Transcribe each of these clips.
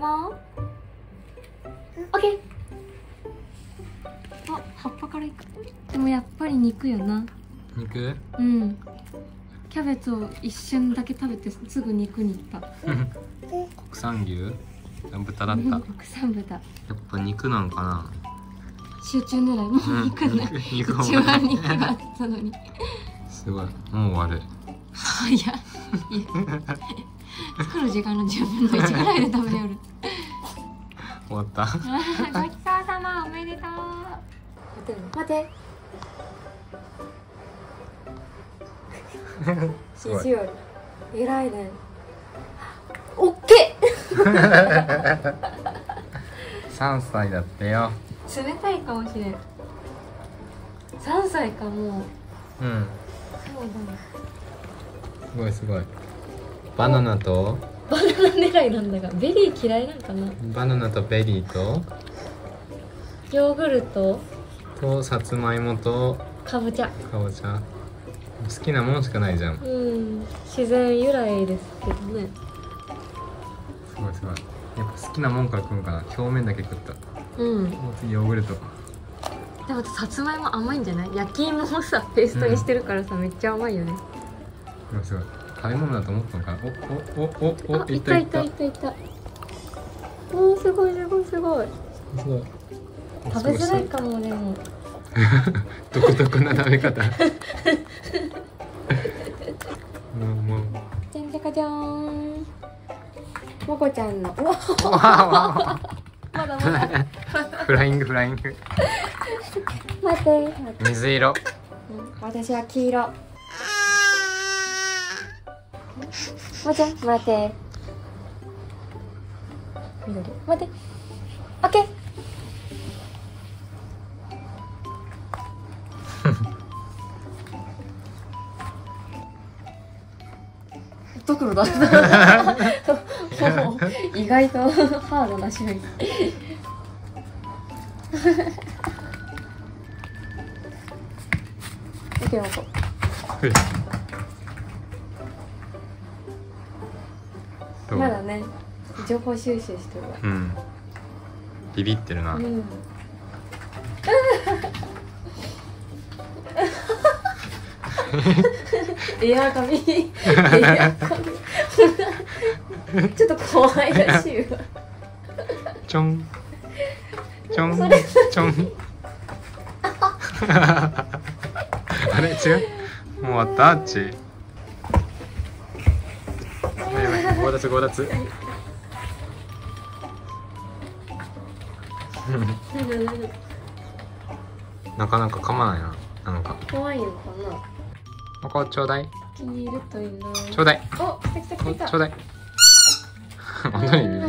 もうオッケー。あ、葉っぱからいく。でもやっぱり肉よな。 肉？ うん。キャベツを一瞬だけ食べてすぐ肉にいった。 国産牛？豚だった。 国産豚。 やっぱ肉なのかな。 集中狙い、もう肉な。 肉一番肉があったのに。 すごい、もう終わる。 いや、作る時間の10分の1ぐらいで食べよる。 終わった。 ごちそうさま、おめでとう。待て。 すごい。 偉いね。オッケー。 3歳だってよ。 冷たいかもしれん。3歳かもう。 うん。 そうだね。 すごいすごい。バナナとバナナ狙いなんだが、ベリー嫌いなんかな。 バナナとベリーとヨーグルトさつまいもとかぼちゃ。 かぼちゃ。好きなもんしかないじゃん。 うん、自然由来ですけどね。 すごいすごい。やっぱ好きなもんから食うんかな。表面だけ食った。 うん。 もう次ヨーグルト。 でもさつまいも甘いんじゃない？焼き芋をさペーストにしてるからさ、めっちゃ甘いよね。 すごい。食べ物だと思ったのかな。 あ、いた。おー、すごい。 すごい。 食べづらいかも。でも独特な食べ方。もう。 じゃんじゃかじゃーん。もこちゃんの。うわまだ。 フライング。 待って。 水色。 私は黄色。もちゃん、待って。緑。待って。オッケー。どこだ。意外とハードな種類。オッケー、まだね、情報収集してるわ。 うん。ビビってるな。 うん。エア髪。ちょっと怖いらしいわ。 ちょん。あれ違う。もう終わったあっち。強奪。なかなか噛まないな。なんか怖いのかな。 ここちょうだい。 気に入るといいな。 ちょうだい。 お、来た。 ちょうだい。本当にビビ。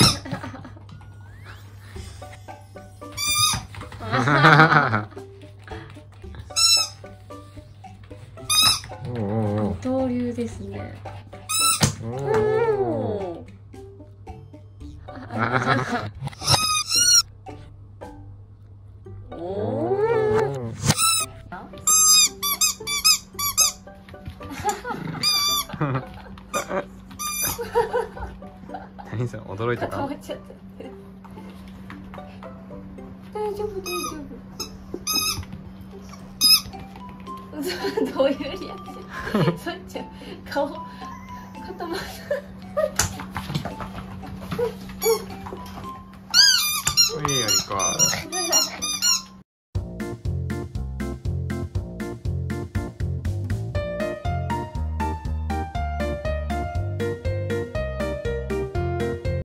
二刀流ですね。 何それ、驚いたか。 大丈夫。どういうリアクション？そっち顔固まった。 いいよりか。